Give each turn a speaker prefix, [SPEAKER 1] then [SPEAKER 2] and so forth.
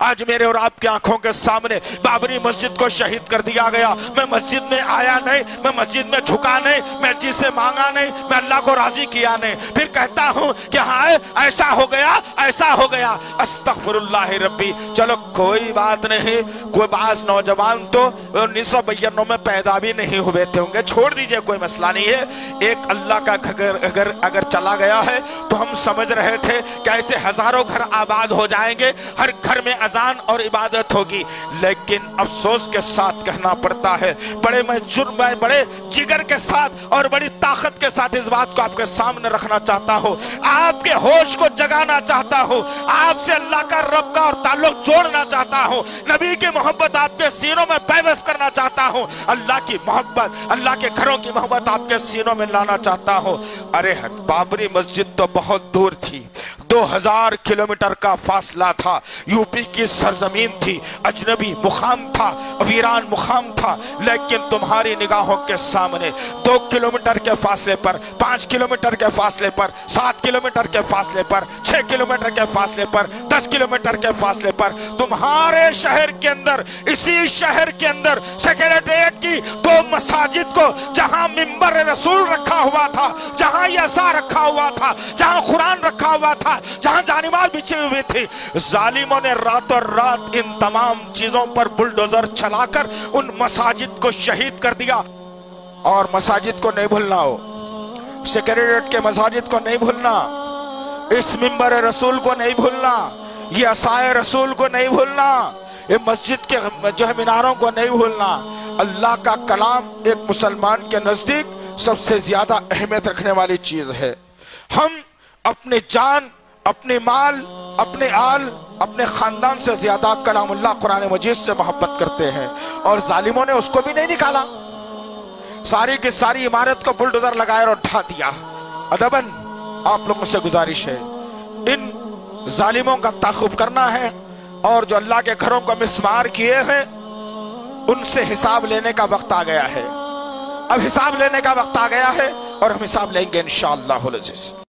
[SPEAKER 1] आज मेरे और आपकी आंखों के सामने बाबरी मस्जिद को शहीद कर दिया गया। मैं मस्जिद में आया नहीं, मैं मस्जिद में झुका नहीं, मैं मस्जिद से मांगा नहीं, मैं अल्लाह को राजी किया नहीं, फिर कहता हूं कि हाँ ऐसा हो गया, ऐसा हो गया, अस्तगफिरुल्लाह रब्बी। चलो कोई बात नहीं, कोई बास नौजवान तो 1992 में पैदा भी नहीं हुए थे होंगे, छोड़ दीजिए, कोई मसला नहीं है। एक अल्लाह का घर अगर चला गया है तो हम समझ रहे थे कि ऐसे हजारों घर आबाद हो जाएंगे, हर घर में अजान और इबादत होगी। लेकिन अफसोस के साथ कहना पड़ता है, बड़े जिगर के साथ और बड़ी ताकत के साथ इस बात को आपके सामने रखना चाहता हूँ, आपके होश को जगाना चाहता हूँ, आपसे अल्लाह का रब का और ताल्लुक जोड़ना चाहता हूँ, नबी की मोहब्बत आपके सीनों में पैवस करना चाहता हूँ, अल्लाह की मोहब्बत, अल्लाह के घरों की मोहब्बत आपके सीनों में लाना चाहता हूँ। अरे बाबरी मस्जिद तो बहुत दूर थी, 2000 किलोमीटर का फासला था, यूपी की सरजमीन थी, अजनबी मुकाम था, वीरान मुकाम था, लेकिन तुम्हारी निगाहों के सामने 2 किलोमीटर के फासले पर, 5 किलोमीटर के फासले पर, 7 किलोमीटर के फासले पर, 6 किलोमीटर के फासले पर, 10 किलोमीटर के फासले पर तुम्हारे शहर के अंदर, इसी शहर के अंदर सेक्रेटेरिएट की 2 मसाजिद को, जहां मिंबर रसूल रखा हुआ था, जहां यसा रखा हुआ था, जहां कुरान रखा हुआ था, जहां जानिमाल बिछे हुए थे, जालिमों ने रातों रात इन तमाम चीजों पर बुलडोजर चलाकर उन मसाजिद को शहीद कर दिया। और मसाजिद को नहीं भूलना हो, सेक्रेटेरिएट के मसाजिद को नहीं भूलना, इस मिंबर रसूल को नहीं भूलना, ये असाए रसूल को नहीं भूलना, ये मस्जिद के जो है मीनारों को नहीं भूलना। अल्लाह का कलाम एक मुसलमान के नजदीक सबसे ज्यादा अहमियत रखने वाली चीज है। हम अपने जान, अपने माल, अपने आल, अपने खानदान से ज्यादा कलामुल्लाह कुरान मजीद से मोहब्बत करते हैं, और जालिमों ने उसको भी नहीं निकाला, सारी की सारी इमारत को बुलडोजर लगाया और ढा दिया। अदबन आप लोगों से गुजारिश है, इन जालिमों का ताक़ुब करना है, और जो अल्लाह के घरों को मिस्मार किए हैं उनसे हिसाब लेने का वक्त आ गया है। अब हिसाब लेने का वक्त आ गया है और हम हिसाब लेंगे इंशाअल्लाह।